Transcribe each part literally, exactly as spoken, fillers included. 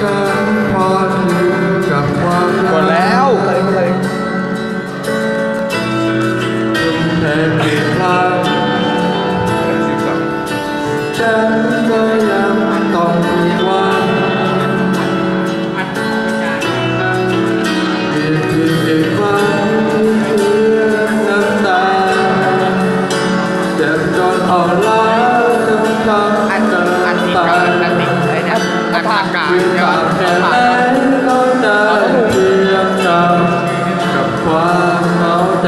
กันพอถึงกับความหมดแล้วอะไรอะไรแทนผิดพลาดฉันก็ยังต้องผิดหวังผิดผิดผิดหวังที่เพื่อนน้ำตาเจ็บจนอ่อนล้าจนทำอันเกิอันนนี้ไปการอันนี้ไอ้เนี่ยอันภาคกลางคือเนี่ยกับแค่ไหนก็จะเทียมจำกับความเหงาใจ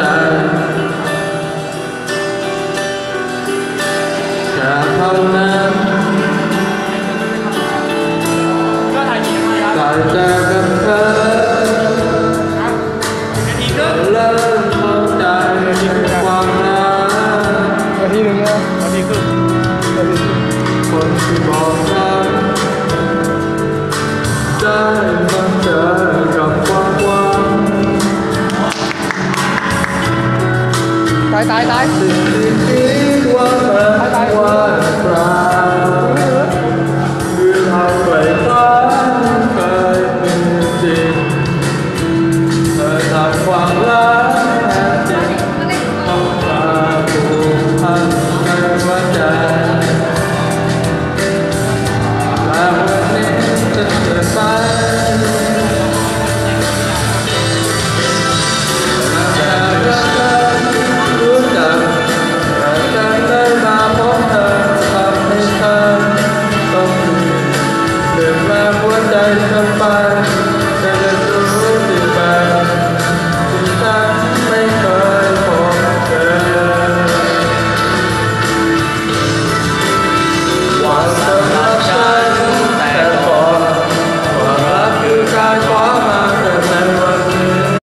แค่เท่านั้นได้เจอกับเธอเริ่มเข้าใจความรักนาทีหนึ่งนะนาทีครึ่งนาทีคนที่บอกรักได้มาเจอกับความหวังตายตายตายสิ่ง